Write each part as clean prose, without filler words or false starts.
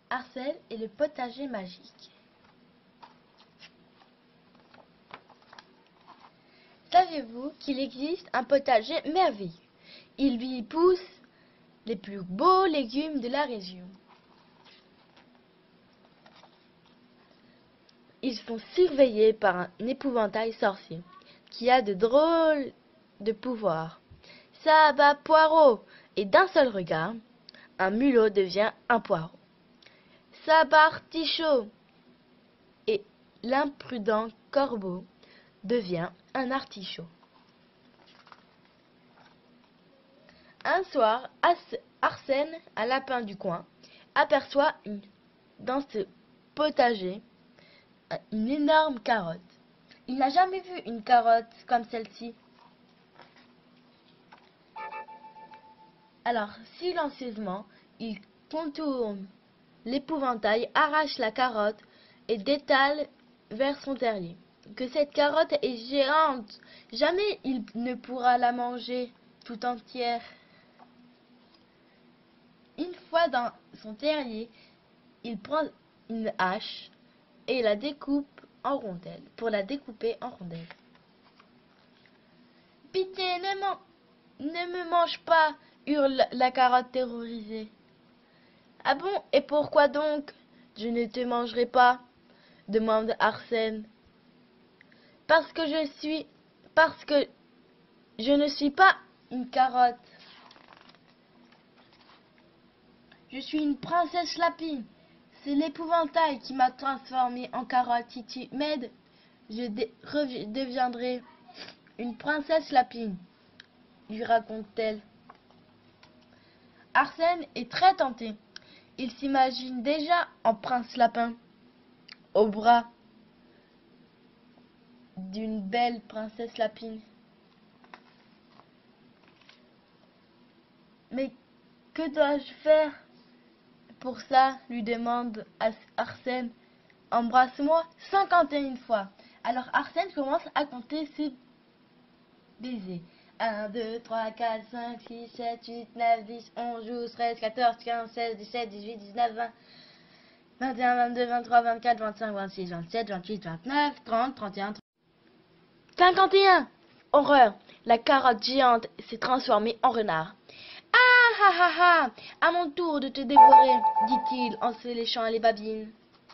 Arsène et le potager magique. Saviez-vous qu'il existe un potager merveilleux? Il y pousse les plus beaux légumes de la région. Ils sont surveillés par un épouvantail sorcier qui a de drôles de pouvoirs. Ça bat Poireau, et d'un seul regard, un mulot devient un poireau. Ça bat Artichaut, et l'imprudent corbeau devient un artichaut. Un soir, Arsène, un lapin du coin, aperçoit dans ce potager une énorme carotte. Il n'a jamais vu une carotte comme celle-ci. Alors, silencieusement, il contourne l'épouvantail, arrache la carotte et détale vers son terrier. Que cette carotte est géante, jamais il ne pourra la manger tout entière. Une fois dans son terrier, il prend une hache et la découpe en rondelles, pour la découper en rondelles. Pitié, ne me mange pas, hurle la carotte terrorisée. Ah bon, et pourquoi donc? Je ne te mangerai pas, demande Arsène. Parce que je ne suis pas une carotte. Je suis une princesse lapine. C'est l'épouvantail qui m'a transformée en carotte. Si tu m'aides, je deviendrai une princesse lapine, lui raconte-t-elle. Arsène est très tenté. Il s'imagine déjà en prince lapin, au bras d'une belle princesse lapine. Mais que dois-je faire pour ça, lui demande Arsène. Embrasse-moi 51 fois. Alors Arsène commence à compter ses baisers. 1, 2, 3, 4, 5, 6, 7, 8, 9, 10, 11, 12, 13, 14, 15, 16, 17, 18, 19, 20, 21, 22, 23, 24, 25, 26, 27, 28, 29, 30, 31, 51. Horreur! La carotte géante s'est transformée en renard. Ah ah ah ah! À mon tour de te dévorer, dit-il en se léchant les babines.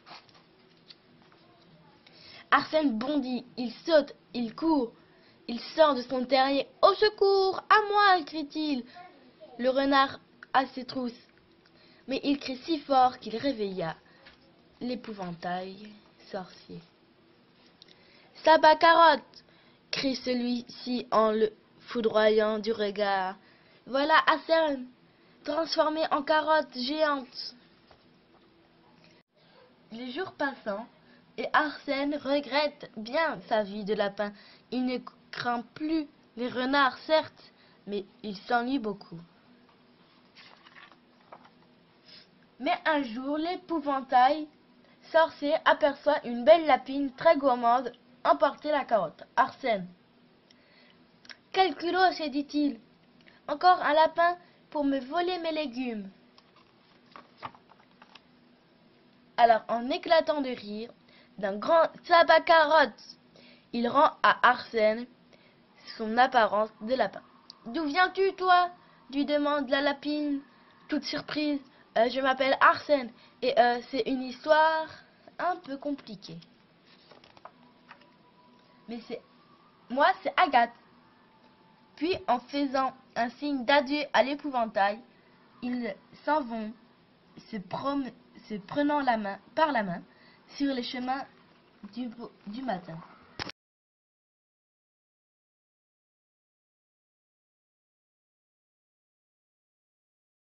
Arsène bondit, il saute, il court, il sort de son terrier. Au secours! À moi! Crie-t-il. Le renard à ses trousses. Mais il crie si fort qu'il réveilla l'épouvantail sorcier. Sabbat carotte! Crie celui-ci en le foudroyant du regard. Voilà Arsène, transformé en carotte géante. Les jours passant, et Arsène regrette bien sa vie de lapin. Il ne craint plus les renards, certes, mais il s'ennuie beaucoup. Mais un jour, l'épouvantail sorcier aperçoit une belle lapine très gourmande emporter la carotte. Arsène. Quel culot, se dit-il. Encore un lapin pour me voler mes légumes. Alors, en éclatant de rire, d'un grand sabbat carotte, il rend à Arsène son apparence de lapin. D'où viens-tu, toi? Lui demande la lapine, toute surprise. Je m'appelle Arsène, et c'est une histoire un peu compliquée. Mais moi, c'est Agathe. Puis, en faisant un signe d'adieu à l'épouvantail, ils s'en vont, se prenant par la main sur les chemins du matin.